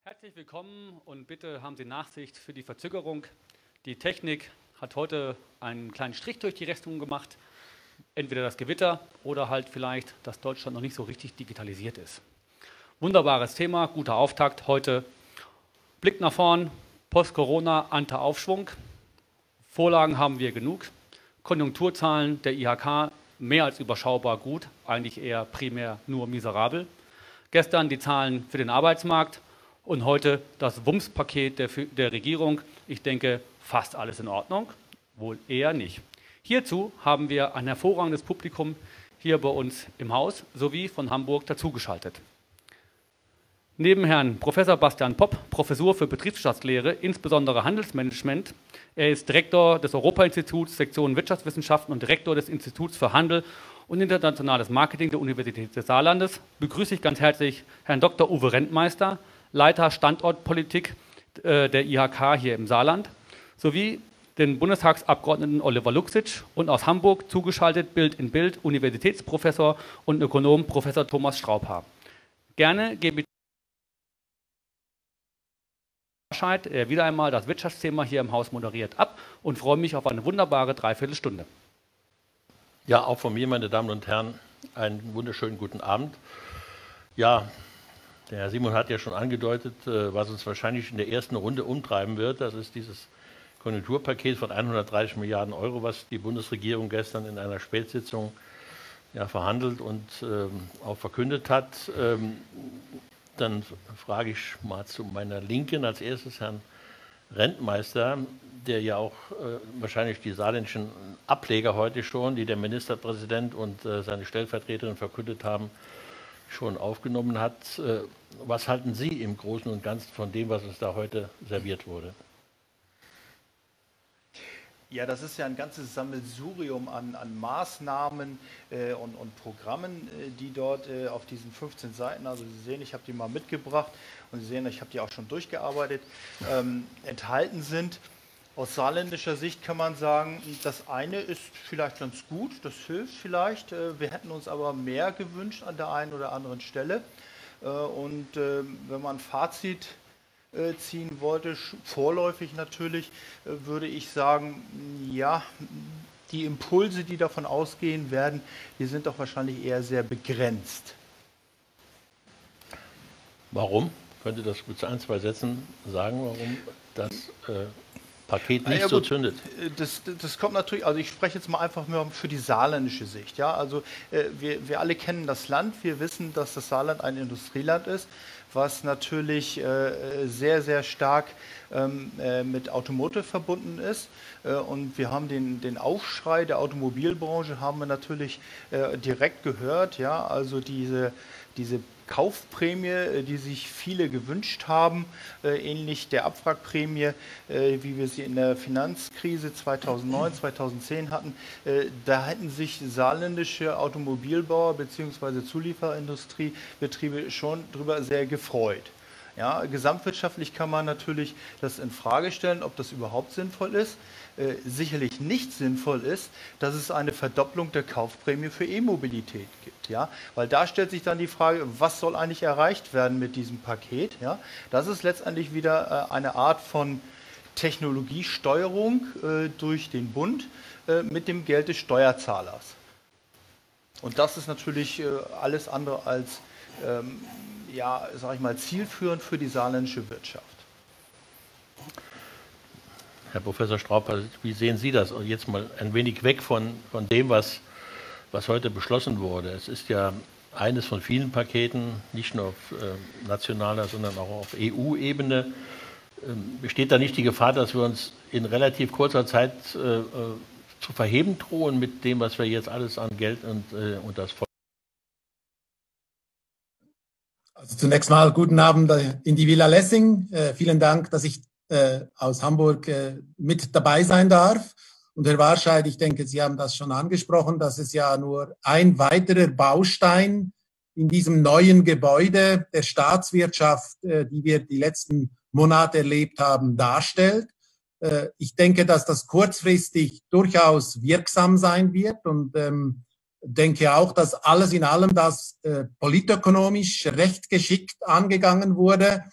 Herzlich willkommen und bitte haben Sie Nachsicht für die Verzögerung. Die Technik hat heute einen kleinen Strich durch die Rechnung gemacht. Entweder das Gewitter oder halt vielleicht, dass Deutschland noch nicht so richtig digitalisiert ist. Wunderbares Thema, guter Auftakt heute. Blick nach vorn, Post-Corona, Ante-Aufschwung. Vorlagen haben wir genug. Konjunkturzahlen der IHK mehr als überschaubar gut, eigentlich eher primär nur miserabel. Gestern die Zahlen für den Arbeitsmarkt und heute das WUMS-Paket der Regierung. Ich denke, fast alles in Ordnung, wohl eher nicht. Hierzu haben wir ein hervorragendes Publikum hier bei uns im Haus sowie von Hamburg dazugeschaltet. Neben Herrn Professor Bastian Popp, Professur für Betriebswirtschaftslehre, insbesondere Handelsmanagement. Er ist Direktor des Europa-Instituts, Sektion Wirtschaftswissenschaften und Direktor des Instituts für Handel und internationales Marketing der Universität des Saarlandes. Begrüße ich ganz herzlich Herrn Dr. Uwe Rentmeister, Leiter Standortpolitik der IHK hier im Saarland, sowie den Bundestagsabgeordneten Oliver Luxic und aus Hamburg zugeschaltet Bild in Bild Universitätsprofessor und Ökonom Professor Thomas Straubhaar. Gerne gebe ich wieder einmal das Wirtschaftsthema hier im Haus moderiert ab und freue mich auf eine wunderbare Dreiviertelstunde. Ja, auch von mir, meine Damen und Herren, einen wunderschönen guten Abend. Ja, der Herr Simon hat ja schon angedeutet, was uns wahrscheinlich in der ersten Runde umtreiben wird. Das ist dieses Konjunkturpaket von 130 Milliarden Euro, was die Bundesregierung gestern in einer Spätsitzung verhandelt und auch verkündet hat. Dann frage ich mal zu meiner Linken als erstes Herrn Rentmeister, der ja auch wahrscheinlich die saarländischen Ableger heute schon, die der Ministerpräsident und seine Stellvertreterin verkündet haben, schon aufgenommen hat. Was halten Sie im Großen und Ganzen von dem, was uns da heute serviert wurde? Ja, das ist ja ein ganzes Sammelsurium an Maßnahmen und Programmen, die dort auf diesen 15 Seiten, also Sie sehen, ich habe die mal mitgebracht und Sie sehen, ich habe die auch schon durchgearbeitet, enthalten sind. Aus saarländischer Sicht kann man sagen, das eine ist vielleicht ganz gut, das hilft vielleicht. Wir hätten uns aber mehr gewünscht an der einen oder anderen Stelle. Und wenn man ein Fazit ziehen wollte, vorläufig natürlich, würde ich sagen, ja, die Impulse, die davon ausgehen werden, die sind doch wahrscheinlich eher sehr begrenzt. Warum? Könnt ihr das mit ein, zwei Sätzen sagen, warum das Paket nicht so zündet? Das kommt natürlich, also ich spreche jetzt mal einfach nur für die saarländische Sicht. Ja? Also wir alle kennen das Land, wir wissen, dass das Saarland ein Industrieland ist, was natürlich sehr, sehr stark mit Automotive verbunden ist. Und wir haben den Aufschrei der Automobilbranche haben wir natürlich direkt gehört. Ja? Also diese Kaufprämie, die sich viele gewünscht haben, ähnlich der Abwrackprämie, wie wir sie in der Finanzkrise 2009, 2010 hatten, da hätten sich saarländische Automobilbauer bzw. Zulieferindustriebetriebe schon darüber sehr gefreut. Ja, gesamtwirtschaftlich kann man natürlich das in Frage stellen, ob das überhaupt sinnvoll ist. Sicherlich nicht sinnvoll ist, dass es eine Verdopplung der Kaufprämie für E-Mobilität gibt. Ja? Weil da stellt sich dann die Frage, was soll eigentlich erreicht werden mit diesem Paket? Ja? Das ist letztendlich wieder eine Art von Technologiesteuerung durch den Bund mit dem Geld des Steuerzahlers. Und das ist natürlich alles andere als ja, sag ich mal, zielführend für die saarländische Wirtschaft. Herr Professor Straubhaar, wie sehen Sie das? Und jetzt mal ein wenig weg von dem, was heute beschlossen wurde. Es ist ja eines von vielen Paketen, nicht nur auf nationaler, sondern auch auf EU-Ebene. Besteht da nicht die Gefahr, dass wir uns in relativ kurzer Zeit zu verheben drohen mit dem, was wir jetzt alles an Geld und das Volk? Also zunächst mal guten Abend in die Villa Lessing. Vielen Dank, dass ich aus Hamburg mit dabei sein darf. Und Herr Warscheid, ich denke, Sie haben das schon angesprochen, dass es ja nur ein weiterer Baustein in diesem neuen Gebäude der Staatswirtschaft, die wir die letzten Monate erlebt haben, darstellt. Ich denke, dass das kurzfristig durchaus wirksam sein wird und denke auch, dass alles in allem das politökonomisch recht geschickt angegangen wurde.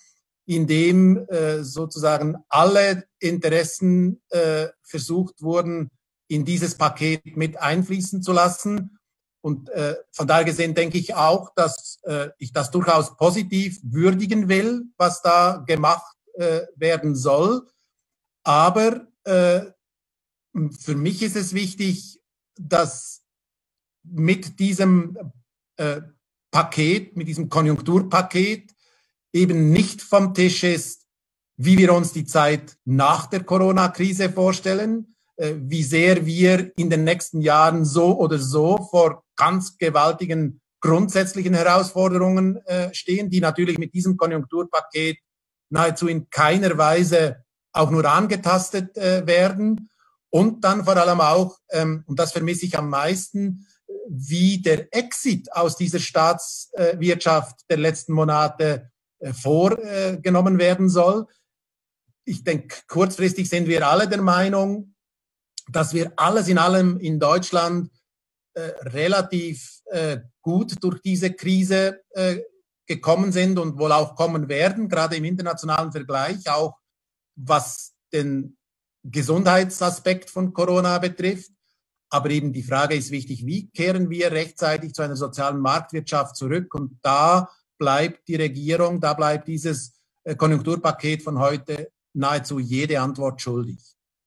in dem sozusagen alle Interessen versucht wurden, in dieses Paket mit einfließen zu lassen. Und von daher gesehen denke ich auch, dass ich das durchaus positiv würdigen will, was da gemacht werden soll. Aber für mich ist es wichtig, dass mit diesem Paket, mit diesem Konjunkturpaket eben nicht vom Tisch ist, wie wir uns die Zeit nach der Corona-Krise vorstellen, wie sehr wir in den nächsten Jahren so oder so vor ganz gewaltigen grundsätzlichen Herausforderungen stehen, die natürlich mit diesem Konjunkturpaket nahezu in keiner Weise auch nur angetastet werden. Und dann vor allem auch, und das vermisse ich am meisten, wie der Exit aus dieser Staatswirtschaft der letzten Monate vorgenommen werden soll. Ich denke, kurzfristig sind wir alle der Meinung, dass wir alles in allem in Deutschland relativ gut durch diese Krise gekommen sind und wohl auch kommen werden, gerade im internationalen Vergleich, auch was den Gesundheitsaspekt von Corona betrifft. Aber eben die Frage ist wichtig, wie kehren wir rechtzeitig zu einer sozialen Marktwirtschaft zurück? Und da bleibt die Regierung, da bleibt dieses Konjunkturpaket von heute nahezu jede Antwort schuldig.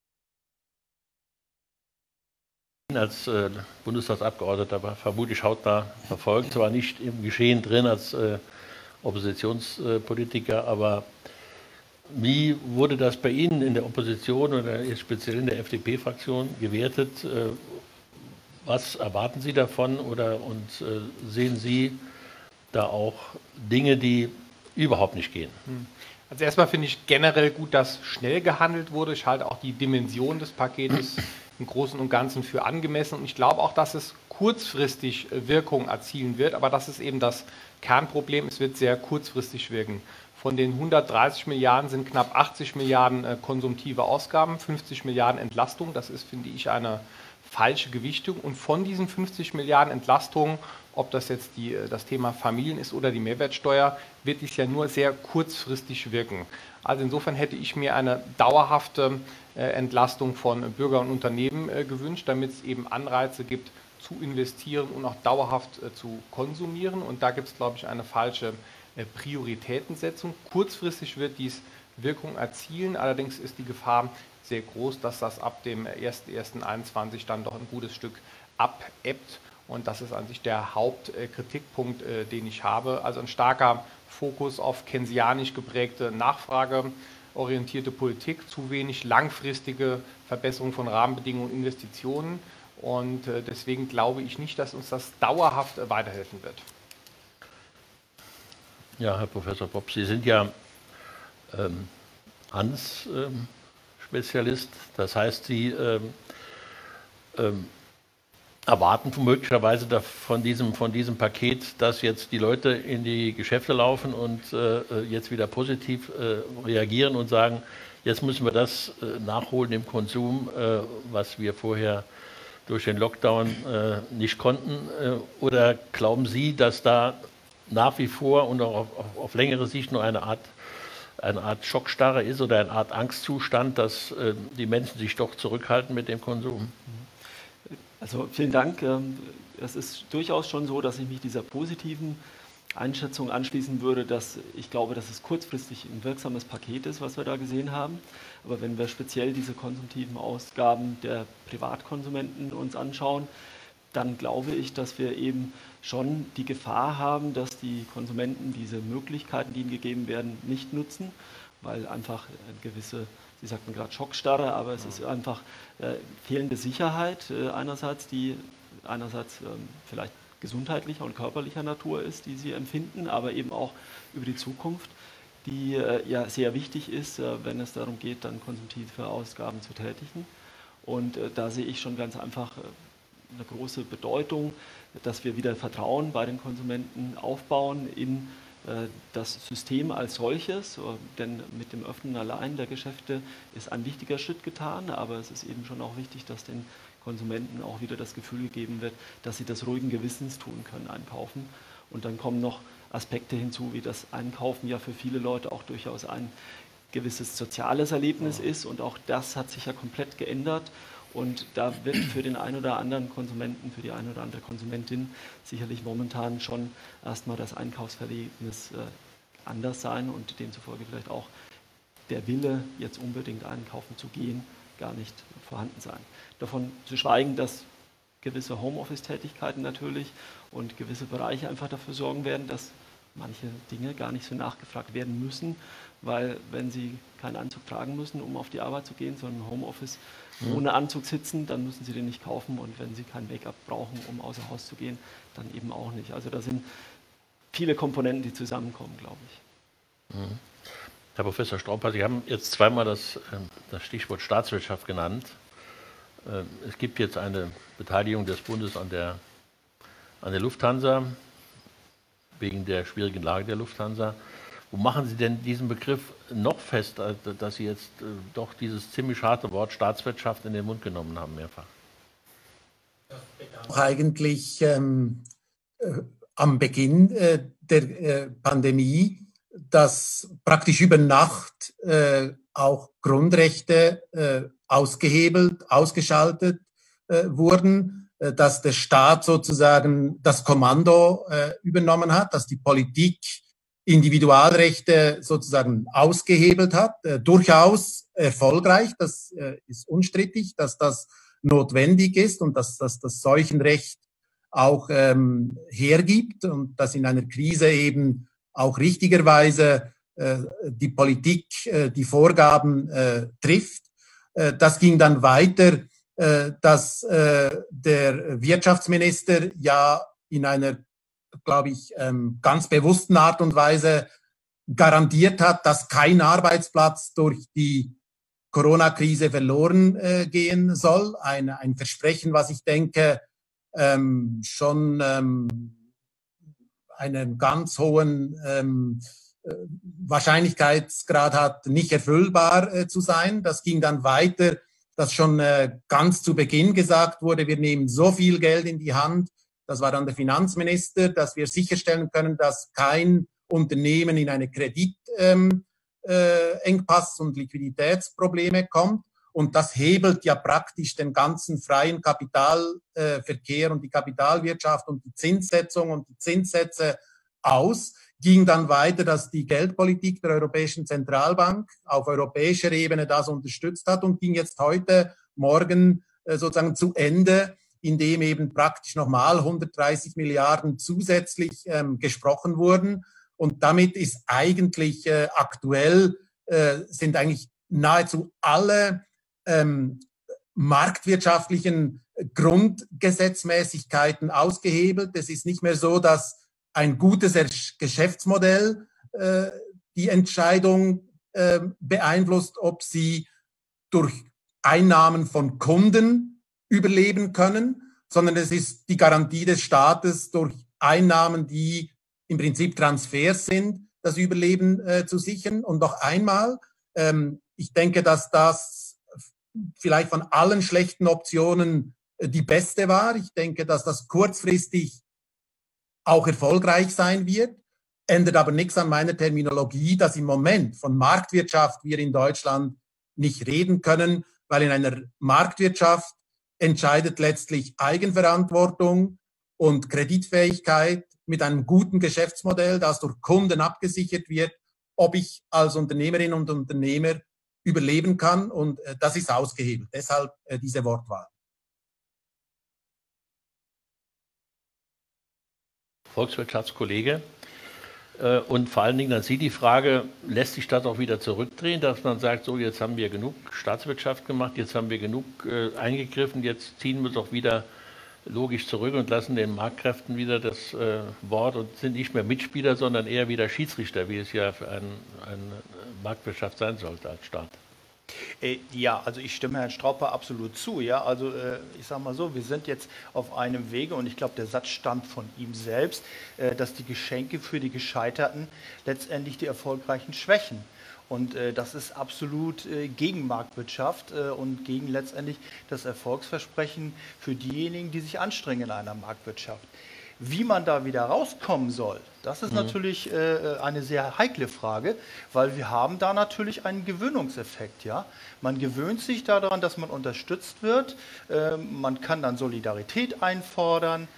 Als Bundestagsabgeordneter vermutlich hautnah verfolgt, zwar nicht im Geschehen drin als Oppositionspolitiker, aber wie wurde das bei Ihnen in der Opposition oder speziell in der FDP-Fraktion gewertet? Was erwarten Sie davon und sehen Sie da auch Dinge, die überhaupt nicht gehen? Also erstmal finde ich generell gut, dass schnell gehandelt wurde. Ich halte auch die Dimension des Paketes im Großen und Ganzen für angemessen. Und ich glaube auch, dass es kurzfristig Wirkung erzielen wird. Aber das ist eben das Kernproblem. Es wird sehr kurzfristig wirken. Von den 130 Milliarden sind knapp 80 Milliarden konsumtive Ausgaben, 50 Milliarden Entlastung. Das ist, finde ich, eine falsche Gewichtung. Und von diesen 50 Milliarden Entlastungen, ob das jetzt das Thema Familien ist oder die Mehrwertsteuer, wird dies ja nur sehr kurzfristig wirken. Also insofern hätte ich mir eine dauerhafte Entlastung von Bürger und Unternehmen gewünscht, damit es eben Anreize gibt, zu investieren und auch dauerhaft zu konsumieren. Und da gibt es, glaube ich, eine falsche Prioritätensetzung. Kurzfristig wird dies Wirkung erzielen, allerdings ist die Gefahr sehr groß, dass das ab dem 01.01.2021 dann doch ein gutes Stück abebbt. Und das ist an sich der Hauptkritikpunkt, den ich habe. Also ein starker Fokus auf keynesianisch geprägte, nachfrageorientierte Politik, zu wenig langfristige Verbesserung von Rahmenbedingungen und Investitionen. Und deswegen glaube ich nicht, dass uns das dauerhaft weiterhelfen wird. Ja, Herr Professor Popp, Sie sind ja Spezialist. Das heißt, Sie erwarten möglicherweise von diesem Paket, dass jetzt die Leute in die Geschäfte laufen und jetzt wieder positiv reagieren und sagen, jetzt müssen wir das nachholen im Konsum, was wir vorher durch den Lockdown nicht konnten. Oder glauben Sie, dass da nach wie vor und auch auf längere Sicht nur eine Art Schockstarre ist oder eine Art Angstzustand, dass die Menschen sich doch zurückhalten mit dem Konsum? Also vielen Dank. Es ist durchaus schon so, dass ich mich dieser positiven Einschätzung anschließen würde, dass ich glaube, dass es kurzfristig ein wirksames Paket ist, was wir da gesehen haben. Aber wenn wir speziell diese konsumtiven Ausgaben der Privatkonsumenten uns anschauen, dann glaube ich, dass wir eben schon die Gefahr haben, dass die Konsumenten diese Möglichkeiten, die ihnen gegeben werden, nicht nutzen, weil einfach eine gewisse, Sie sagten gerade Schockstarre, aber es ist einfach fehlende Sicherheit einerseits, die vielleicht gesundheitlicher und körperlicher Natur ist, die sie empfinden, aber eben auch über die Zukunft, die ja sehr wichtig ist, wenn es darum geht, dann konsumtive Ausgaben zu tätigen. Und da sehe ich schon ganz einfach eine große Bedeutung, dass wir wieder Vertrauen bei den Konsumenten aufbauen in das System als solches, denn mit dem Öffnen allein der Geschäfte ist ein wichtiger Schritt getan, aber es ist eben schon auch wichtig, dass den Konsumenten auch wieder das Gefühl gegeben wird, dass sie das ruhigen Gewissens tun können, einkaufen. Und dann kommen noch Aspekte hinzu, wie das Einkaufen ja für viele Leute auch durchaus ein gewisses soziales Erlebnis ist. Und auch das hat sich ja komplett geändert. Und da wird für den einen oder anderen Konsumenten, für die eine oder andere Konsumentin sicherlich momentan schon erstmal das Einkaufsverhältnis anders sein und demzufolge vielleicht auch der Wille, jetzt unbedingt einkaufen zu gehen, gar nicht vorhanden sein. Davon zu schweigen, dass gewisse Homeoffice-Tätigkeiten natürlich und gewisse Bereiche einfach dafür sorgen werden, dass manche Dinge gar nicht so nachgefragt werden müssen, weil wenn sie keinen Anzug tragen müssen, um auf die Arbeit zu gehen, sondern Homeoffice ohne Anzug sitzen, dann müssen sie den nicht kaufen und wenn sie kein Make-up brauchen, um außer Haus zu gehen, dann eben auch nicht. Also da sind viele Komponenten, die zusammenkommen, glaube ich. Herr Professor Straubhaar, Sie haben jetzt zweimal das Stichwort Staatswirtschaft genannt. Es gibt jetzt eine Beteiligung des Bundes an der Lufthansa, wegen der schwierigen Lage der Lufthansa. Wo machen Sie denn diesen Begriff noch fest, dass Sie jetzt doch dieses ziemlich harte Wort Staatswirtschaft in den Mund genommen haben, mehrfach? Auch eigentlich am Beginn der Pandemie, dass praktisch über Nacht auch Grundrechte ausgehebelt, ausgeschaltet wurden, dass der Staat sozusagen das Kommando übernommen hat, dass die Politik Individualrechte sozusagen ausgehebelt hat, durchaus erfolgreich, das ist unstrittig, dass das notwendig ist und dass das Seuchenrecht auch hergibt und dass in einer Krise eben auch richtigerweise die Politik die Vorgaben trifft. Das ging dann weiter, dass der Wirtschaftsminister ja in einer, glaube ich, ganz bewussten Art und Weise garantiert hat, dass kein Arbeitsplatz durch die Corona-Krise verloren gehen soll. Ein Versprechen, was ich denke, schon einen ganz hohen Wahrscheinlichkeitsgrad hat, nicht erfüllbar zu sein. Das ging dann weiter, dass schon ganz zu Beginn gesagt wurde, wir nehmen so viel Geld in die Hand, das war dann der Finanzminister, dass wir sicherstellen können, dass kein Unternehmen in eine Kreditengpass und Liquiditätsprobleme kommt. Und das hebelt ja praktisch den ganzen freien Kapitalverkehr und die Kapitalwirtschaft und die Zinssetzung und die Zinssätze aus. Ging dann weiter, dass die Geldpolitik der Europäischen Zentralbank auf europäischer Ebene das unterstützt hat und ging jetzt heute Morgen sozusagen zu Ende, indem eben praktisch nochmal 130 Milliarden zusätzlich gesprochen wurden. Und damit ist eigentlich aktuell, sind eigentlich nahezu alle marktwirtschaftlichen Grundgesetzmäßigkeiten ausgehebelt. Es ist nicht mehr so, dass ein gutes Geschäftsmodell die Entscheidung beeinflusst, ob sie durch Einnahmen von Kunden überleben können, sondern es ist die Garantie des Staates durch Einnahmen, die im Prinzip Transfers sind, das Überleben zu sichern. Und noch einmal, ich denke, dass das vielleicht von allen schlechten Optionen die beste war. Ich denke, dass das kurzfristig auch erfolgreich sein wird, ändert aber nichts an meiner Terminologie, dass im Moment von Marktwirtschaft wir in Deutschland nicht reden können, weil in einer Marktwirtschaft entscheidet letztlich Eigenverantwortung und Kreditfähigkeit mit einem guten Geschäftsmodell, das durch Kunden abgesichert wird, ob ich als Unternehmerin und Unternehmer überleben kann. Und das ist ausgehebelt. Deshalb diese Wortwahl. Volkswirtschaftskollege. Und vor allen Dingen an Sie die Frage, lässt sich das auch wieder zurückdrehen, dass man sagt, so jetzt haben wir genug Staatswirtschaft gemacht, jetzt haben wir genug eingegriffen, jetzt ziehen wir doch wieder logisch zurück und lassen den Marktkräften wieder das Wort und sind nicht mehr Mitspieler, sondern eher wieder Schiedsrichter, wie es ja für eine Marktwirtschaft sein sollte als Staat. Ja, also ich stimme Herrn Straubhaar absolut zu. Ja, also ich sage mal so, wir sind jetzt auf einem Wege und ich glaube, der Satz stammt von ihm selbst, dass die Geschenke für die Gescheiterten letztendlich die Erfolgreichen schwächen. Und das ist absolut gegen Marktwirtschaft und gegen letztendlich das Erfolgsversprechen für diejenigen, die sich anstrengen in einer Marktwirtschaft. Wie man da wieder rauskommen soll, das ist natürlich eine sehr heikle Frage, weil wir haben da natürlich einen Gewöhnungseffekt. Ja? Man gewöhnt sich daran, dass man unterstützt wird. Man kann dann Solidarität einfordern.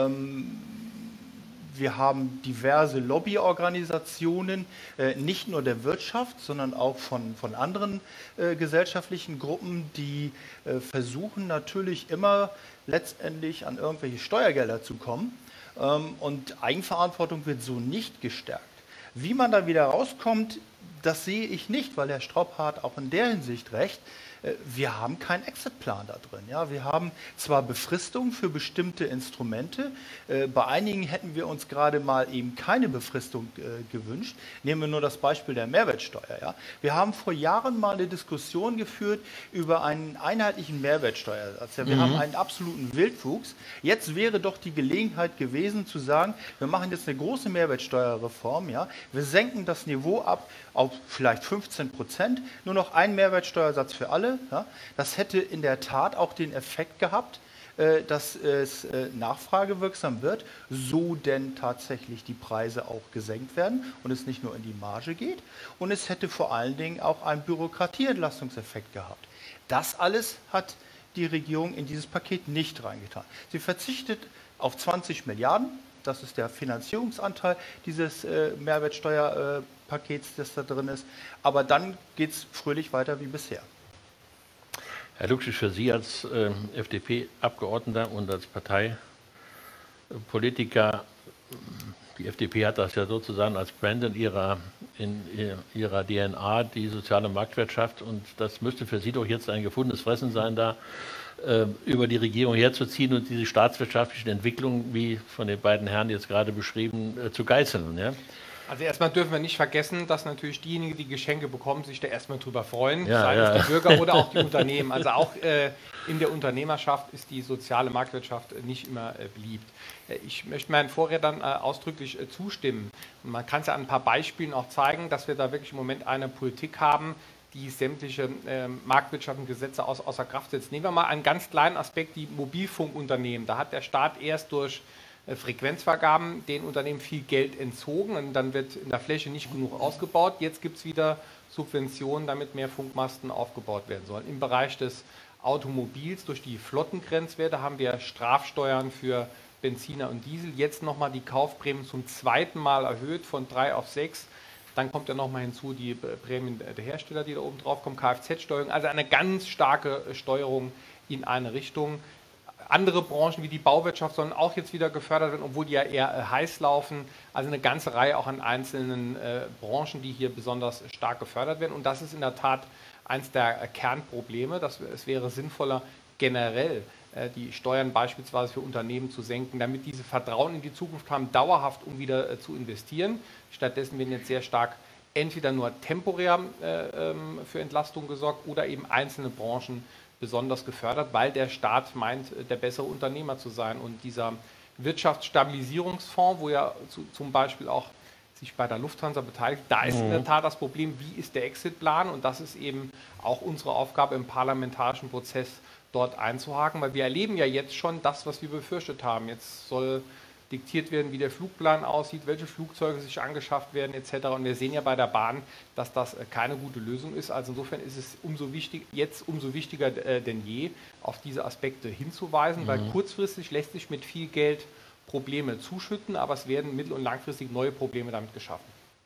Wir haben diverse Lobbyorganisationen, nicht nur der Wirtschaft, sondern auch von anderen gesellschaftlichen Gruppen, die versuchen natürlich immer letztendlich an irgendwelche Steuergelder zu kommen. Und Eigenverantwortung wird so nicht gestärkt. Wie man da wieder rauskommt, das sehe ich nicht, weil Herr Stropp hat auch in der Hinsicht recht. Wir haben keinen Exitplan da drin. Ja? Wir haben zwar Befristungen für bestimmte Instrumente, bei einigen hätten wir uns gerade mal eben keine Befristung gewünscht. Nehmen wir nur das Beispiel der Mehrwertsteuer. Ja? Wir haben vor Jahren mal eine Diskussion geführt über einen einheitlichen Mehrwertsteuersatz. Ja? Wir haben einen absoluten Wildwuchs. Jetzt wäre doch die Gelegenheit gewesen zu sagen, wir machen jetzt eine große Mehrwertsteuerreform. Ja? Wir senken das Niveau ab auf vielleicht 15%, nur noch ein Mehrwertsteuersatz für alle. Ja, das hätte in der Tat auch den Effekt gehabt, dass es nachfragewirksam wird, so denn tatsächlich die Preise auch gesenkt werden und es nicht nur in die Marge geht. Und es hätte vor allen Dingen auch einen Bürokratieentlastungseffekt gehabt. Das alles hat die Regierung in dieses Paket nicht reingetan. Sie verzichtet auf 20 Milliarden, das ist der Finanzierungsanteil dieses Mehrwertsteuerpakets, das da drin ist. Aber dann geht es fröhlich weiter wie bisher. Herr Luxisch, für Sie als FDP-Abgeordneter und als Parteipolitiker, die FDP hat das ja sozusagen als Brand in ihrer DNA, die soziale Marktwirtschaft, und das müsste für Sie doch jetzt ein gefundenes Fressen sein, da über die Regierung herzuziehen und diese staatswirtschaftlichen Entwicklungen, wie von den beiden Herren jetzt gerade beschrieben, zu geißeln. Ja? Also erstmal dürfen wir nicht vergessen, dass natürlich diejenigen, die Geschenke bekommen, sich da erstmal drüber freuen, sei es der Bürger oder auch die Unternehmen. Also auch in der Unternehmerschaft ist die soziale Marktwirtschaft nicht immer beliebt. Ich möchte meinen Vorrednern ausdrücklich zustimmen. Man kann es ja an ein paar Beispielen auch zeigen, dass wir da wirklich im Moment eine Politik haben, die sämtliche marktwirtschaftlichen Gesetze außer Kraft setzt. Nehmen wir mal einen ganz kleinen Aspekt, die Mobilfunkunternehmen. Da hat der Staat erst durch Frequenzvergaben den Unternehmen viel Geld entzogen und dann wird in der Fläche nicht genug ausgebaut. Jetzt gibt es wieder Subventionen, damit mehr Funkmasten aufgebaut werden sollen. Im Bereich des Automobils durch die Flottengrenzwerte haben wir Strafsteuern für Benziner und Diesel. Jetzt nochmal die Kaufprämien zum zweiten Mal erhöht von 3 auf 6. Dann kommt ja nochmal hinzu die Prämien der Hersteller, die da oben drauf kommen, Kfz-Steuerung. Also eine ganz starke Steuerung in eine Richtung. Andere Branchen wie die Bauwirtschaft sollen auch jetzt wieder gefördert werden, obwohl die ja eher heiß laufen. Also eine ganze Reihe auch an einzelnen Branchen, die hier besonders stark gefördert werden. Und das ist in der Tat eines der Kernprobleme. Es wäre sinnvoller, generell die Steuern beispielsweise für Unternehmen zu senken, damit diese Vertrauen in die Zukunft haben, dauerhaft, um wieder zu investieren. Stattdessen werden jetzt sehr stark entweder nur temporär für Entlastung gesorgt oder eben einzelne Branchen besonders gefördert, weil der Staat meint, der bessere Unternehmer zu sein. Und dieser Wirtschaftsstabilisierungsfonds, wo ja zum Beispiel auch sich bei der Lufthansa beteiligt, da ist in der Tat das Problem, wie ist der Exitplan? Und das ist eben auch unsere Aufgabe im parlamentarischen Prozess, dort einzuhaken, weil wir erleben ja jetzt schon das, was wir befürchtet haben. Jetzt soll diktiert werden, wie der Flugplan aussieht, welche Flugzeuge sich angeschafft werden etc. Und wir sehen ja bei der Bahn, dass das keine gute Lösung ist. Also insofern ist es umso wichtiger denn je, auf diese Aspekte hinzuweisen, weil kurzfristig lässt sich mit viel Geld Probleme zuschütten, aber es werden mittel- und langfristig neue Probleme damit geschaffen.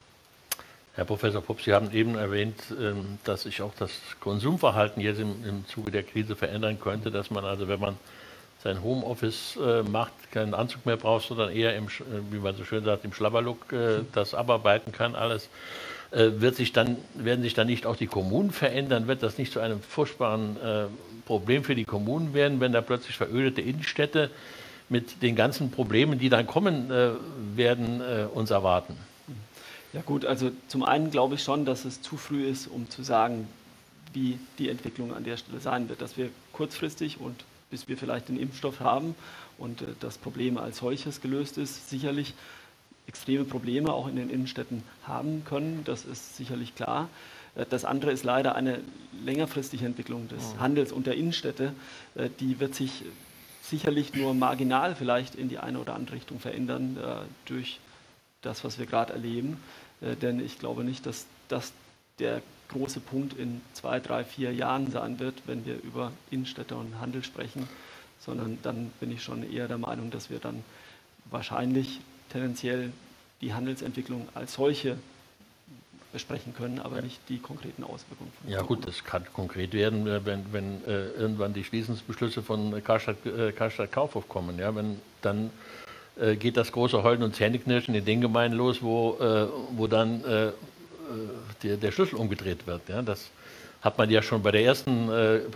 Herr Professor Popp, Sie haben eben erwähnt, dass sich auch das Konsumverhalten jetzt im Zuge der Krise verändern könnte, dass man also, wenn man sein Homeoffice macht, keinen Anzug mehr braucht, sondern eher, wie man so schön sagt, im Schlabberlook das abarbeiten kann, alles. Werden sich dann nicht auch die Kommunen verändern? Wird das nicht zu einem furchtbaren Problem für die Kommunen werden, wenn da plötzlich verödete Innenstädte mit den ganzen Problemen, die dann kommen werden, uns erwarten? Ja gut, also zum einen glaube ich schon, dass es zu früh ist, um zu sagen, wie die Entwicklung an der Stelle sein wird, dass wir kurzfristig und bis wir vielleicht den Impfstoff haben und das Problem als solches gelöst ist, sicherlich extreme Probleme auch in den Innenstädten haben können. Das ist sicherlich klar. Das andere ist leider eine längerfristige Entwicklung des Handels und der Innenstädte. Die wird sich sicherlich nur marginal vielleicht in die eine oder andere Richtung verändern durch das, was wir gerade erleben. Denn ich glaube nicht, dass das der große Punkt in 2, 3, 4 Jahren sein wird, wenn wir über Innenstädte und Handel sprechen, sondern dann bin ich schon eher der Meinung, dass wir dann wahrscheinlich tendenziell die Handelsentwicklung als solche besprechen können, aber nicht die konkreten Auswirkungen. Ja gut, das kann konkret werden, wenn irgendwann die Schließungsbeschlüsse von Karstadt Kaufhof kommen. Ja? Dann geht das große Heulen und Zähneknirschen in den Gemeinden los, wo dann der Schlüssel umgedreht wird. Ja? Das hat man ja schon bei der ersten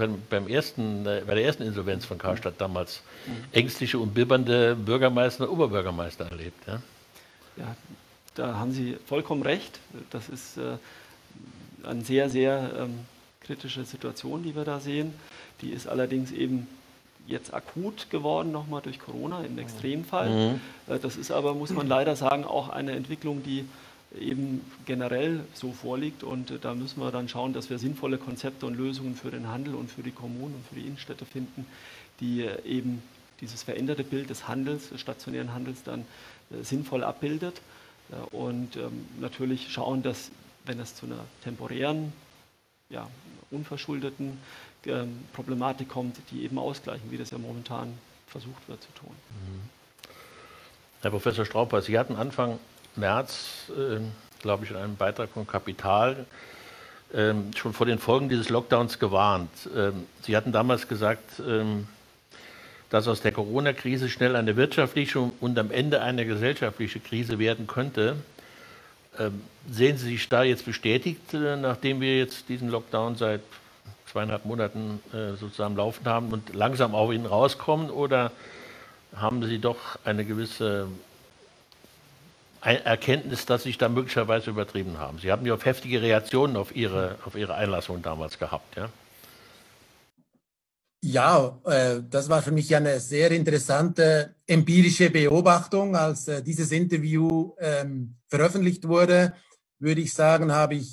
Insolvenz von Karstadt damals ängstliche und bibbernde Bürgermeister und Oberbürgermeister erlebt. Ja? Ja, da haben Sie vollkommen recht. Das ist eine sehr, sehr kritische Situation, die wir da sehen. Die ist allerdings eben jetzt akut geworden, nochmal durch Corona im Extremfall. Das ist aber, muss man leider sagen, auch eine Entwicklung, die eben generell so vorliegt. Und da müssen wir dann schauen, dass wir sinnvolle Konzepte und Lösungen für den Handel und für die Kommunen und für die Innenstädte finden, die eben dieses veränderte Bild des Handels, des stationären Handels dann sinnvoll abbildet. Und natürlich schauen, dass, wenn es zu einer temporären, unverschuldeten Problematik kommt, die eben ausgleichen, wie das ja momentan versucht wird zu tun. Herr Professor Strauper, Sie hatten Anfang März, glaube ich, in einem Beitrag von Kapital schon vor den Folgen dieses Lockdowns gewarnt. Sie hatten damals gesagt, dass aus der Corona-Krise schnell eine wirtschaftliche und am Ende eine gesellschaftliche Krise werden könnte. Sehen Sie sich da jetzt bestätigt, nachdem wir jetzt diesen Lockdown seit 2,5 Monaten sozusagen laufen haben und langsam auf ihn rauskommen, oder haben Sie doch eine gewisse Erkenntnis, dass Sie sich da möglicherweise übertrieben haben? Sie haben ja heftige Reaktionen auf Ihre Einlassung damals gehabt, ja? Ja, das war für mich eine sehr interessante empirische Beobachtung. Als dieses Interview veröffentlicht wurde, würde ich sagen, habe ich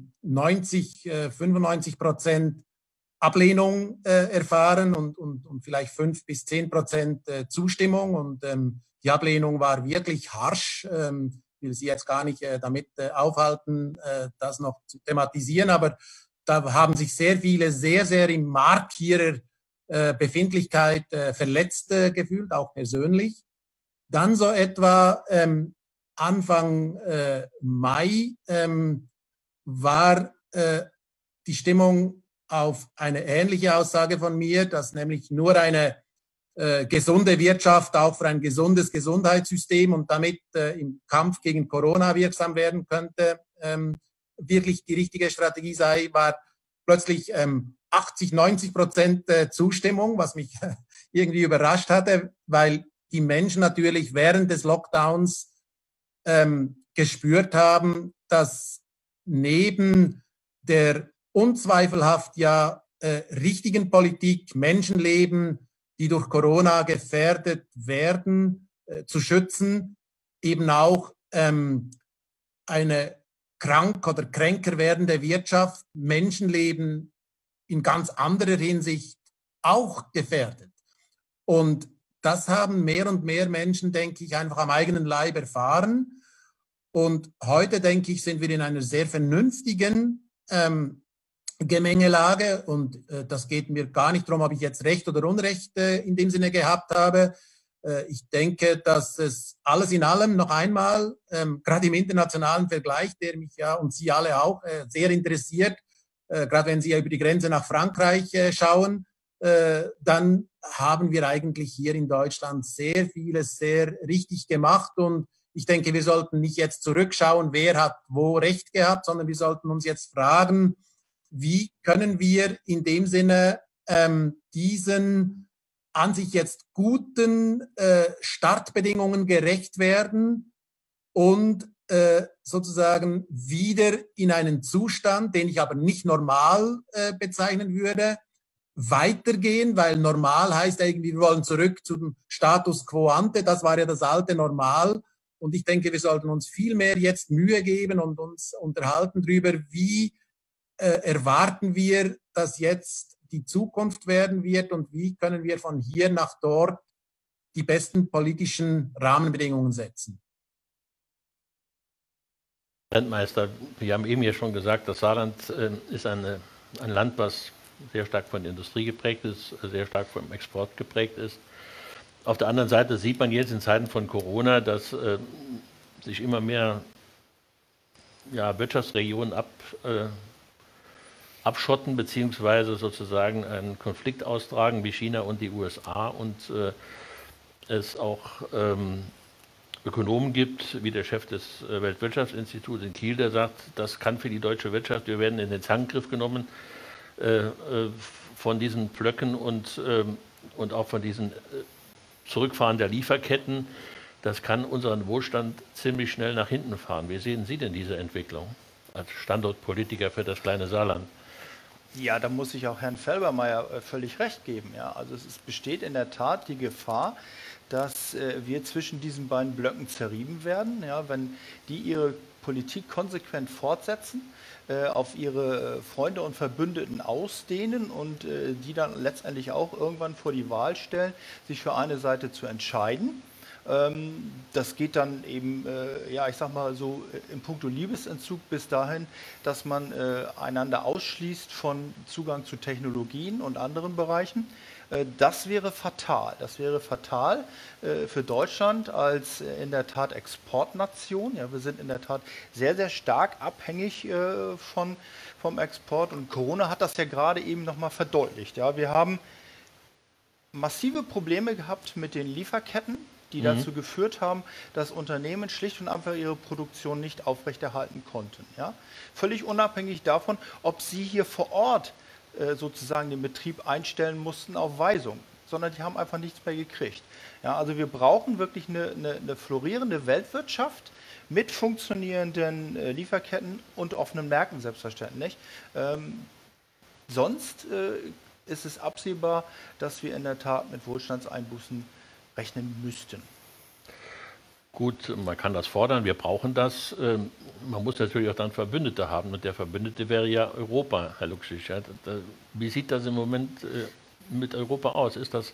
95% Ablehnung erfahren und vielleicht 5 bis 10% Zustimmung. Und die Ablehnung war wirklich harsch. Ich will Sie jetzt gar nicht damit aufhalten, das noch zu thematisieren, aber da haben sich sehr viele sehr, sehr im Mark ihrer Befindlichkeit verletzt gefühlt, auch persönlich. Dann so etwa Anfang Mai war die Stimmung auf eine ähnliche Aussage von mir, dass nämlich nur eine gesunde Wirtschaft auch für ein gesundes Gesundheitssystem und damit im Kampf gegen Corona wirksam werden könnte, wirklich die richtige Strategie sei, war plötzlich 80-90% Zustimmung, was mich irgendwie überrascht hatte, weil die Menschen natürlich während des Lockdowns gespürt haben, dass neben der unzweifelhaft richtigen Politik, Menschenleben, die durch Corona gefährdet werden, zu schützen, eben auch eine krank oder kränker werdende Wirtschaft, Menschenleben in ganz anderer Hinsicht auch gefährdet. Und das haben mehr und mehr Menschen, denke ich, einfach am eigenen Leib erfahren. Und heute, denke ich, sind wir in einer sehr vernünftigen Gemengelage. Und das geht mir gar nicht darum, ob ich jetzt Recht oder Unrecht in dem Sinne gehabt habe. Ich denke, dass es alles in allem noch einmal, gerade im internationalen Vergleich, der mich ja und Sie alle auch sehr interessiert, gerade wenn Sie über die Grenze nach Frankreich schauen, dann haben wir eigentlich hier in Deutschland sehr vieles sehr richtig gemacht. Und ich denke, wir sollten nicht jetzt zurückschauen, wer hat wo Recht gehabt, sondern wir sollten uns jetzt fragen, wie können wir in dem Sinne diesen an sich jetzt guten Startbedingungen gerecht werden und sozusagen wieder in einen Zustand, den ich aber nicht normal bezeichnen würde, weitergehen, weil normal heißt irgendwie, wir wollen zurück zum Status quo ante, das war ja das alte Normal. Und ich denke, wir sollten uns viel mehr jetzt Mühe geben und uns unterhalten darüber, wie erwarten wir, dass jetzt die Zukunft werden wird und wie können wir von hier nach dort die besten politischen Rahmenbedingungen setzen. Landmeister, wir haben eben ja schon gesagt, das Saarland ist ein Land, was sehr stark von der Industrie geprägt ist, sehr stark vom Export geprägt ist. Auf der anderen Seite sieht man jetzt in Zeiten von Corona, dass sich immer mehr Wirtschaftsregionen abschotten beziehungsweise sozusagen einen Konflikt austragen wie China und die USA und es auch Ökonomen gibt, wie der Chef des Weltwirtschaftsinstituts in Kiel, der sagt, das kann für die deutsche Wirtschaft, wir werden in den Zangengriff genommen von diesen Blöcken und auch von diesen Zurückfahren der Lieferketten. Das kann unseren Wohlstand ziemlich schnell nach hinten fahren. Wie sehen Sie denn diese Entwicklung als Standortpolitiker für das kleine Saarland? Ja, da muss ich auch Herrn Felbermayr völlig recht geben. Ja. Also es besteht in der Tat die Gefahr, dass wir zwischen diesen beiden Blöcken zerrieben werden, ja, wenn die ihre Politik konsequent fortsetzen, auf ihre Freunde und Verbündeten ausdehnen und die dann letztendlich auch irgendwann vor die Wahl stellen, sich für eine Seite zu entscheiden. Das geht dann eben, ich sag mal so, in puncto Liebesentzug bis dahin, dass man einander ausschließt von Zugang zu Technologien und anderen Bereichen. Das wäre fatal. Das wäre fatal für Deutschland als in der Tat Exportnation. Ja, wir sind in der Tat sehr, sehr stark abhängig vom Export. Und Corona hat das ja gerade eben nochmal verdeutlicht. Ja, wir haben massive Probleme gehabt mit den Lieferketten, die dazu geführt haben, dass Unternehmen schlicht und einfach ihre Produktion nicht aufrechterhalten konnten. Ja? Völlig unabhängig davon, ob sie hier vor Ort sozusagen den Betrieb einstellen mussten auf Weisung, sondern die haben einfach nichts mehr gekriegt. Ja, also wir brauchen wirklich eine florierende Weltwirtschaft mit funktionierenden Lieferketten und offenen Märkten selbstverständlich. Sonst ist es absehbar, dass wir in der Tat mit Wohlstandseinbußen rechnen müssten. Gut, man kann das fordern, wir brauchen das. Man muss natürlich auch dann Verbündete haben und der Verbündete wäre ja Europa, Herr Luxic. Wie sieht das im Moment mit Europa aus? Ist das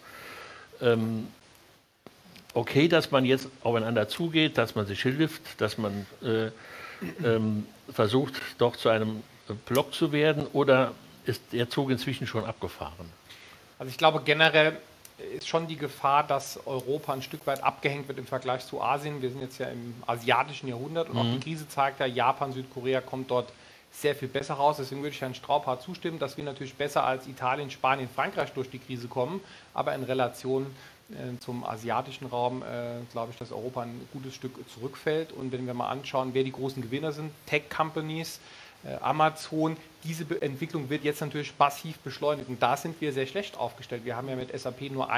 okay, dass man jetzt aufeinander zugeht, dass man sich hilft, dass man versucht, doch zu einem Block zu werden oder ist der Zug inzwischen schon abgefahren? Also ich glaube generell ist schon die Gefahr, dass Europa ein Stück weit abgehängt wird im Vergleich zu Asien. Wir sind jetzt ja im asiatischen Jahrhundert und auch die Krise zeigt ja, Japan, Südkorea kommt dort sehr viel besser raus. Deswegen würde ich Herrn Straubhaar zustimmen, dass wir natürlich besser als Italien, Spanien, Frankreich durch die Krise kommen. Aber in Relation zum asiatischen Raum glaube ich, dass Europa ein gutes Stück zurückfällt. Und wenn wir mal anschauen, wer die großen Gewinner sind, Tech-Companies, Amazon, diese Entwicklung wird jetzt natürlich massiv beschleunigt und da sind wir sehr schlecht aufgestellt. Wir haben ja mit SAP nur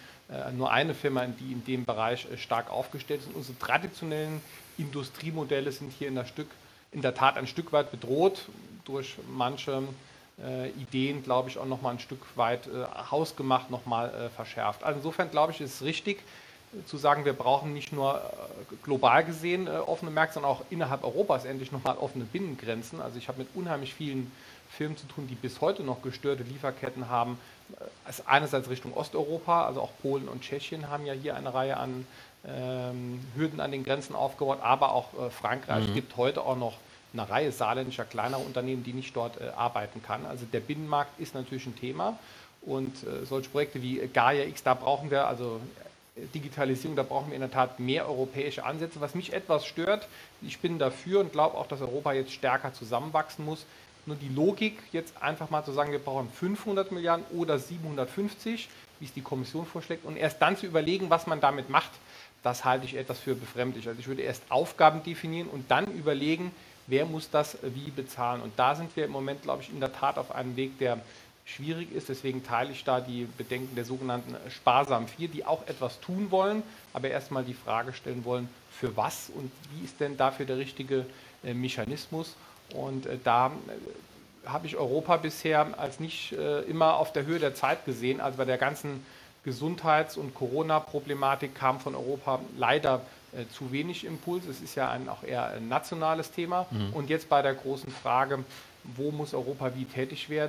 eine Firma, die in dem Bereich stark aufgestellt ist. Und unsere traditionellen Industriemodelle sind hier in der Tat ein Stück weit bedroht durch manche Ideen, glaube ich, auch nochmal ein Stück weit hausgemacht, nochmal verschärft. Also insofern glaube ich, ist es richtig zu sagen, wir brauchen nicht nur global gesehen offene Märkte, sondern auch innerhalb Europas endlich nochmal offene Binnengrenzen. Also ich habe mit unheimlich vielen Firmen zu tun, die bis heute noch gestörte Lieferketten haben. Einerseits Richtung Osteuropa, also auch Polen und Tschechien haben ja hier eine Reihe an Hürden an den Grenzen aufgebaut, aber auch Frankreich gibt heute auch noch eine Reihe saarländischer kleinerer Unternehmen, die nicht dort arbeiten kann. Also der Binnenmarkt ist natürlich ein Thema und solche Projekte wie Gaia X, da brauchen wir also Digitalisierung, da brauchen wir in der Tat mehr europäische Ansätze. Was mich etwas stört, ich bin dafür und glaube auch, dass Europa jetzt stärker zusammenwachsen muss. Nur die Logik, jetzt einfach mal zu sagen, wir brauchen 500 Milliarden oder 750, wie es die Kommission vorschlägt, und erst dann zu überlegen, was man damit macht, das halte ich etwas für befremdlich. Also ich würde erst Aufgaben definieren und dann überlegen, wer muss das wie bezahlen. Und da sind wir im Moment, glaube ich, in der Tat auf einem Weg, der schwierig ist. Deswegen teile ich da die Bedenken der sogenannten Sparsamen 4, die auch etwas tun wollen, aber erstmal die Frage stellen wollen, für was und wie ist denn dafür der richtige Mechanismus. Und da habe ich Europa bisher als nicht immer auf der Höhe der Zeit gesehen. Also bei der ganzen Gesundheits- und Corona-Problematik kam von Europa leider zu wenig Impuls. Es ist ja auch eher ein nationales Thema. Und jetzt bei der großen Frage, wo muss Europa wie tätig werden,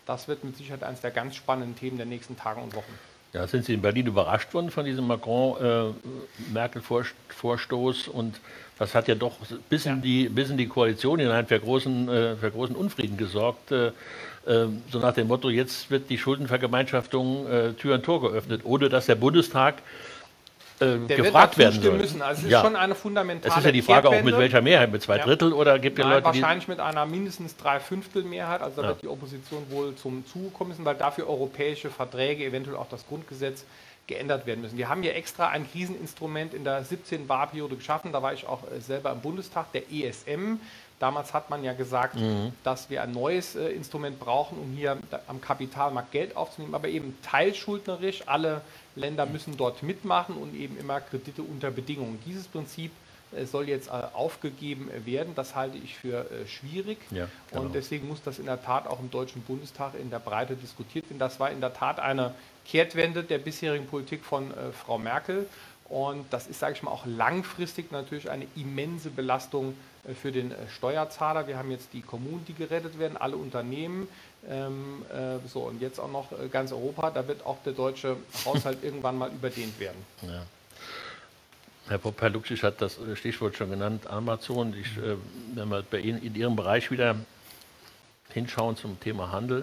Das wird mit Sicherheit eines der ganz spannenden Themen der nächsten Tage und Wochen. Ja, sind Sie in Berlin überrascht worden von diesem Macron-Merkel-Vorstoß? Und das hat ja doch bis in die Koalition hinein für großen Unfrieden gesorgt. So nach dem Motto, jetzt wird die Schuldenvergemeinschaftung Tür und Tor geöffnet, ohne dass der Bundestag gefragt werden soll. Müssen. Also es ist schon eine fundamentale Es ist ja die Frage Kehrtwende. auch mit welcher Mehrheit, mit 2/3 oder gibt es Leute, wahrscheinlich mit einer mindestens 3/5 Mehrheit. Also da wird die Opposition wohl zum Zuge kommen müssen, weil dafür europäische Verträge, eventuell auch das Grundgesetz, geändert werden müssen. Wir haben hier extra ein Kriseninstrument in der 17. Wahlperiode geschaffen. Da war ich auch selber im Bundestag, der ESM. Damals hat man ja gesagt, dass wir ein neues Instrument brauchen, um hier am Kapitalmarkt Geld aufzunehmen, aber eben teilschuldnerisch. Alle Länder müssen dort mitmachen und eben immer Kredite unter Bedingungen. Dieses Prinzip soll jetzt aufgegeben werden. Das halte ich für schwierig. Ja, genau. Und deswegen muss das in der Tat auch im Deutschen Bundestag in der Breite diskutiert werden. Das war in der Tat eine Kehrtwende der bisherigen Politik von Frau Merkel. Und das ist, sage ich mal, auch langfristig natürlich eine immense Belastung für den Steuerzahler. Wir haben jetzt die Kommunen, die gerettet werden, alle Unternehmen. So, und jetzt auch noch ganz Europa. Da wird auch der deutsche Haushalt irgendwann mal überdehnt werden. Ja. Herr Luxisch hat das Stichwort schon genannt, Amazon. Wenn wir bei Ihnen in Ihrem Bereich wieder hinschauen zum Thema Handel.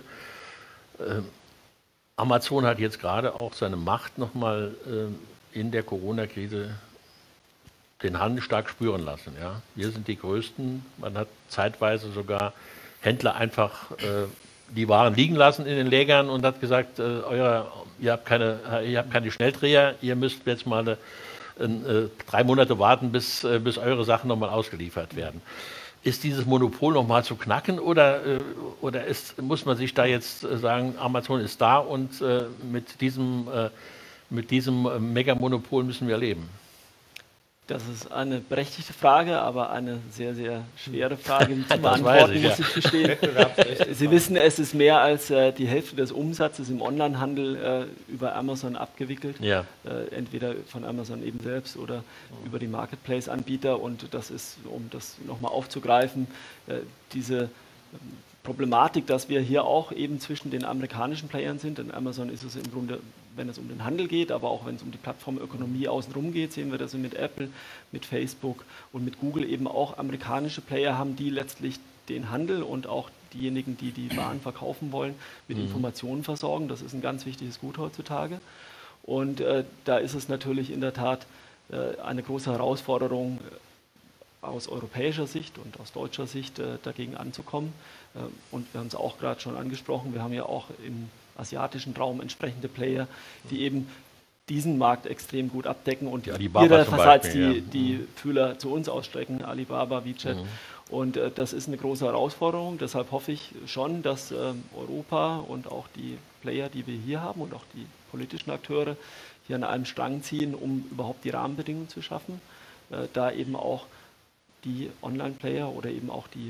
Amazon hat jetzt gerade auch seine Macht nochmal in der Corona-Krise den Handel stark spüren lassen. Ja? Wir sind die Größten. Man hat zeitweise sogar Händler einfach die Waren liegen lassen in den Lägern und hat gesagt, ihr habt keine Schnelldreher, ihr müsst jetzt mal 3 Monate warten, bis eure Sachen nochmal ausgeliefert werden. Ist dieses Monopol nochmal zu knacken oder muss man sich da jetzt sagen, Amazon ist da und mit diesem Megamonopol müssen wir leben? Das ist eine berechtigte Frage, aber eine sehr, sehr schwere Frage, die zu beantworten, muss ich gestehen. Sie wissen, es ist mehr als die Hälfte des Umsatzes im Onlinehandel über Amazon abgewickelt. Ja. Entweder von Amazon eben selbst oder über die Marketplace-Anbieter. Und das ist, um das nochmal aufzugreifen, diese Problematik, dass wir hier auch eben zwischen den amerikanischen Playern sind. Denn Amazon ist es im Grunde, wenn es um den Handel geht, aber auch wenn es um die Plattformökonomie außenrum geht, sehen wir das mit Apple, mit Facebook und mit Google eben auch amerikanische Player haben, die letztlich den Handel und auch diejenigen, die die Waren verkaufen wollen, mit Informationen versorgen. Das ist ein ganz wichtiges Gut heutzutage. Und da ist es natürlich in der Tat eine große Herausforderung, aus europäischer Sicht und aus deutscher Sicht dagegen anzukommen. Und wir haben es auch gerade schon angesprochen, wir haben ja auch im asiatischen Raum entsprechende Player, die eben diesen Markt extrem gut abdecken und ihrerseits die Fühler zu uns ausstrecken, Alibaba, WeChat. Und das ist eine große Herausforderung. Deshalb hoffe ich schon, dass Europa und auch die Player, die wir hier haben und auch die politischen Akteure hier an einem Strang ziehen, um überhaupt die Rahmenbedingungen zu schaffen, da eben auch die Online-Player oder eben auch die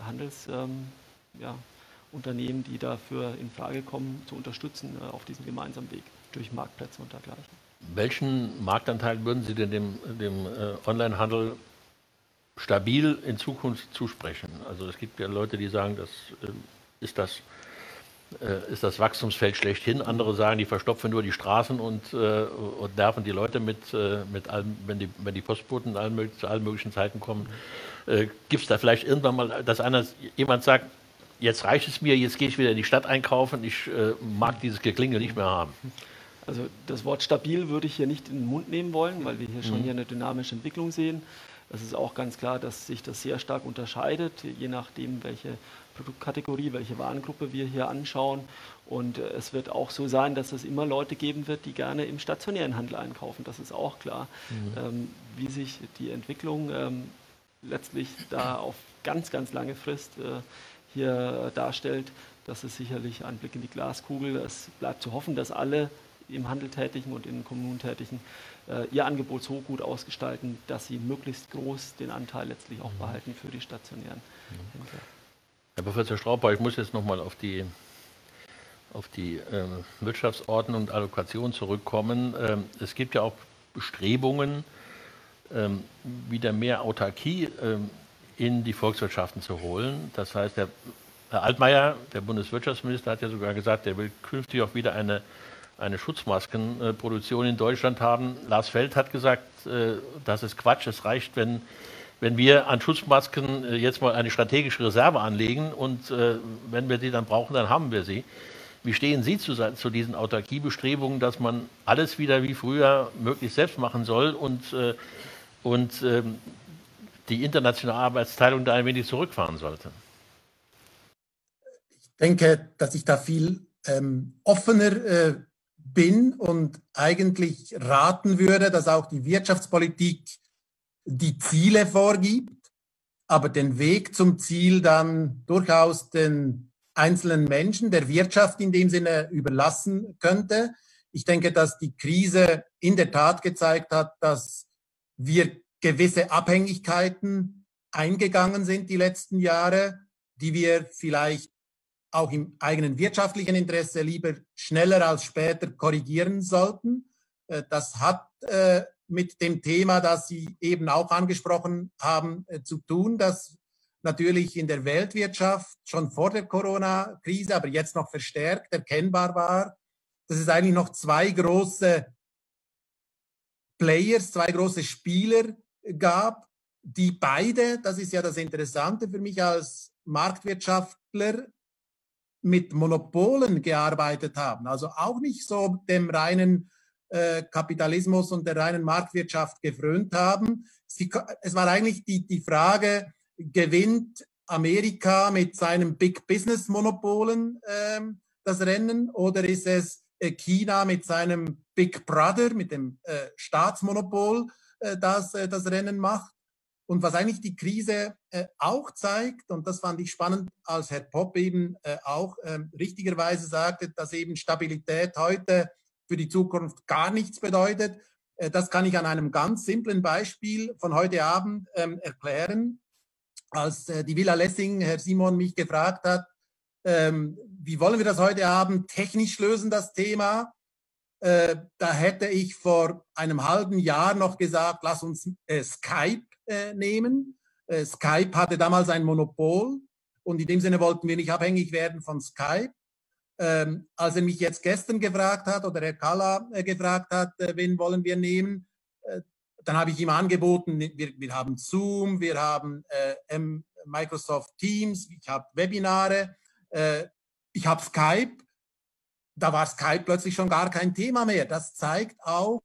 Handelsunternehmen, die dafür in Frage kommen, zu unterstützen auf diesem gemeinsamen Weg durch Marktplätze und dergleichen. Welchen Marktanteil würden Sie denn dem Online-Handel stabil in Zukunft zusprechen? Also es gibt ja Leute, die sagen, das ist das Wachstumsfeld schlechthin. Andere sagen, die verstopfen nur die Straßen und nerven die Leute mit allem, wenn die Postboten zu allen möglichen Zeiten kommen. Gibt es da vielleicht irgendwann mal, dass jemand sagt, jetzt reicht es mir, jetzt gehe ich wieder in die Stadt einkaufen, ich mag dieses Geklingel nicht mehr haben? Also das Wort stabil würde ich hier nicht in den Mund nehmen wollen, weil wir hier schon eine dynamische Entwicklung sehen. Es ist auch ganz klar, dass sich das sehr stark unterscheidet, je nachdem, welche Produktkategorie, welche Warengruppe wir hier anschauen. Und es wird auch so sein, dass es immer Leute geben wird, die gerne im stationären Handel einkaufen. Das ist auch klar. Wie sich die Entwicklung letztlich da auf ganz, ganz lange Frist hier darstellt, das ist sicherlich ein Blick in die Glaskugel. Es bleibt zu hoffen, dass alle im Handel Tätigen und in den Kommunen Tätigen ihr Angebot so gut ausgestalten, dass sie möglichst groß den Anteil letztlich auch behalten für die stationären Händler. Herr Professor Straubhaar, ich muss jetzt nochmal auf die Wirtschaftsordnung und Allokation zurückkommen. Es gibt ja auch Bestrebungen, wieder mehr Autarkie in die Volkswirtschaften zu holen. Das heißt, Herr Herr Altmaier, der Bundeswirtschaftsminister, hat ja sogar gesagt, er will künftig auch wieder eine Schutzmaskenproduktion in Deutschland haben. Lars Feld hat gesagt, das ist Quatsch, es reicht, wenn wir an Schutzmasken jetzt mal eine strategische Reserve anlegen und wenn wir die dann brauchen, dann haben wir sie. Wie stehen Sie zu diesen Autarkiebestrebungen, dass man alles wieder wie früher möglichst selbst machen soll und die internationale Arbeitsteilung da ein wenig zurückfahren sollte? Ich denke, dass ich da viel offener bin und eigentlich raten würde, dass auch die Wirtschaftspolitik die Ziele vorgibt, aber den Weg zum Ziel dann durchaus den einzelnen Menschen, der Wirtschaft in dem Sinne überlassen könnte. Ich denke, dass die Krise in der Tat gezeigt hat, dass wir gewisse Abhängigkeiten eingegangen sind die letzten Jahre, die wir vielleicht auch im eigenen wirtschaftlichen Interesse lieber schneller als später korrigieren sollten. Das hat mit dem Thema, das Sie eben auch angesprochen haben, zu tun, dass natürlich in der Weltwirtschaft schon vor der Corona-Krise, aber jetzt noch verstärkt erkennbar war, dass es eigentlich noch zwei große Players, zwei große Spieler gab, die beide, das ist ja das Interessante für mich als Marktwirtschaftler, mit Monopolen gearbeitet haben. Also auch nicht so dem reinen Kapitalismus und der reinen Marktwirtschaft gefrönt haben. Es war eigentlich die Frage, gewinnt Amerika mit seinen Big Business Monopolen das Rennen oder ist es China mit seinem Big Brother, mit dem Staatsmonopol, das das Rennen macht? Und was eigentlich die Krise auch zeigt, und das fand ich spannend, als Herr Popp eben auch richtigerweise sagte, dass eben Stabilität heute für die Zukunft gar nichts bedeutet. Das kann ich an einem ganz simplen Beispiel von heute Abend erklären. Als die Villa Lessing, Herr Simon, mich gefragt hat, wie wollen wir das heute Abend technisch lösen, das Thema, da hätte ich vor einem halben Jahr noch gesagt, lass uns Skype nehmen. Skype hatte damals ein Monopol und in dem Sinne wollten wir nicht abhängig werden von Skype. Als er mich jetzt gestern gefragt hat oder Herr Kalla gefragt hat, wen wollen wir nehmen, dann habe ich ihm angeboten, wir haben Zoom, wir haben Microsoft Teams, ich habe Webinare, ich habe Skype. Da war Skype plötzlich schon gar kein Thema mehr. Das zeigt auch,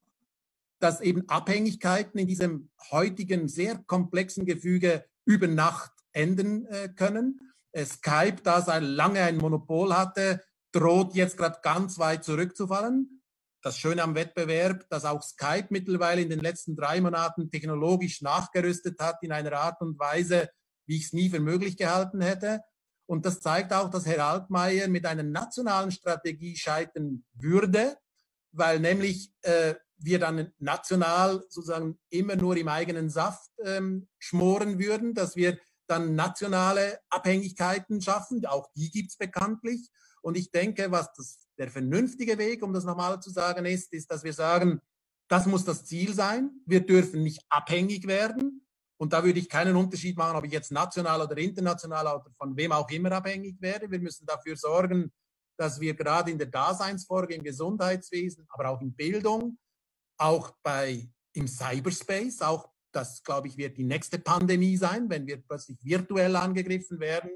dass eben Abhängigkeiten in diesem heutigen sehr komplexen Gefüge über Nacht enden können. Skype, das lange ein Monopol hatte, droht jetzt gerade ganz weit zurückzufallen. Das Schöne am Wettbewerb, dass auch Skype mittlerweile in den letzten 3 Monaten technologisch nachgerüstet hat in einer Art und Weise, wie ich es nie für möglich gehalten hätte. Und das zeigt auch, dass Herr Altmaier mit einer nationalen Strategie scheitern würde, weil nämlich wir dann national sozusagen immer nur im eigenen Saft schmoren würden, dass wir dann nationale Abhängigkeiten schaffen. Auch die gibt es bekanntlich. Und ich denke, was der vernünftige Weg, um das nochmal zu sagen, ist, dass wir sagen, das muss das Ziel sein. Wir dürfen nicht abhängig werden. Und da würde ich keinen Unterschied machen, ob ich jetzt national oder international oder von wem auch immer abhängig werde. Wir müssen dafür sorgen, dass wir gerade in der Daseinsvorsorge, im Gesundheitswesen, aber auch in Bildung, auch im Cyberspace, auch das, glaube ich, wird die nächste Pandemie sein, wenn wir plötzlich virtuell angegriffen werden,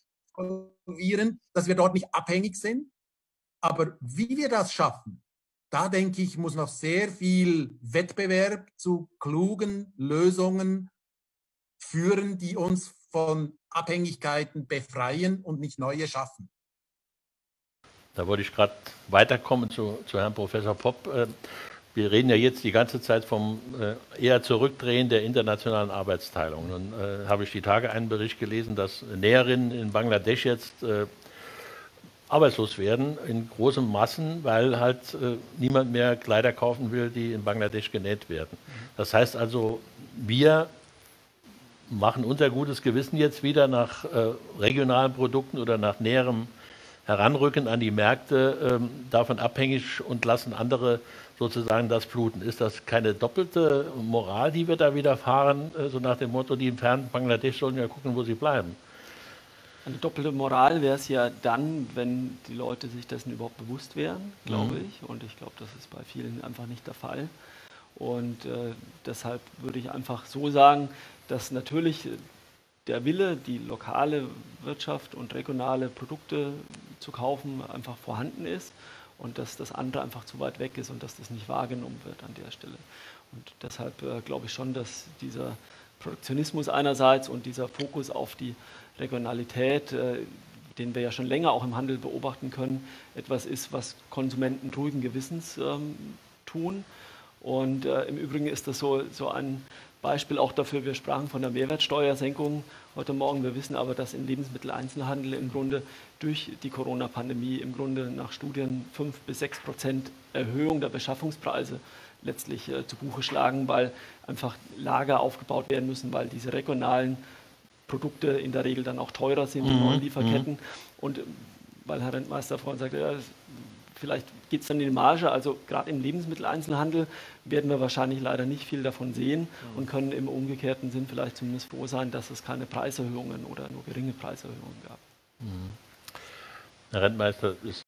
dass wir dort nicht abhängig sind. Aber wie wir das schaffen, da denke ich, muss noch sehr viel Wettbewerb zu klugen Lösungen führen, die uns von Abhängigkeiten befreien und nicht neue schaffen. Da wollte ich gerade weiterkommen zu Herrn Professor Popp. Wir reden ja jetzt die ganze Zeit vom eher Zurückdrehen der internationalen Arbeitsteilung. Nun habe ich die Tage einen Bericht gelesen, dass Näherinnen in Bangladesch jetzt arbeitslos werden in großen Massen, weil halt niemand mehr Kleider kaufen will, die in Bangladesch genäht werden. Das heißt also, wir machen unser gutes Gewissen jetzt wieder nach regionalen Produkten oder nach näherem Heranrücken an die Märkte davon abhängig und lassen andere sozusagen das bluten. Ist das keine doppelte Moral, die wir da widerfahren, so nach dem Motto, die in fernen Bangladesch sollen ja gucken, wo sie bleiben? Eine doppelte Moral wäre es ja dann, wenn die Leute sich dessen überhaupt bewusst wären, glaube ich. Und ich glaube, das ist bei vielen einfach nicht der Fall. Und deshalb würde ich einfach so sagen, dass natürlich der Wille, die lokale Wirtschaft und regionale Produkte zu kaufen, einfach vorhanden ist und dass das andere einfach zu weit weg ist und dass das nicht wahrgenommen wird an der Stelle. Und deshalb glaube ich schon, dass dieser Protektionismus einerseits und dieser Fokus auf die Regionalität, den wir ja schon länger auch im Handel beobachten können, etwas ist, was Konsumenten ruhigen Gewissens tun. Und im Übrigen ist das so ein Beispiel auch dafür, wir sprachen von der Mehrwertsteuersenkung heute Morgen. Wir wissen aber, dass im Lebensmitteleinzelhandel im Grunde durch die Corona-Pandemie im Grunde nach Studien 5-6% Erhöhung der Beschaffungspreise letztlich zu Buche schlagen, weil einfach Lager aufgebaut werden müssen, weil diese regionalen Produkte in der Regel dann auch teurer sind, die neuen Lieferketten. Und weil Herr Rentmeister vorhin sagte, ja, vielleicht geht es dann in die Marge, also gerade im Lebensmitteleinzelhandel werden wir wahrscheinlich leider nicht viel davon sehen und können im umgekehrten Sinn vielleicht zumindest froh sein, dass es keine Preiserhöhungen oder nur geringe Preiserhöhungen gab. Herr Rentmeister, es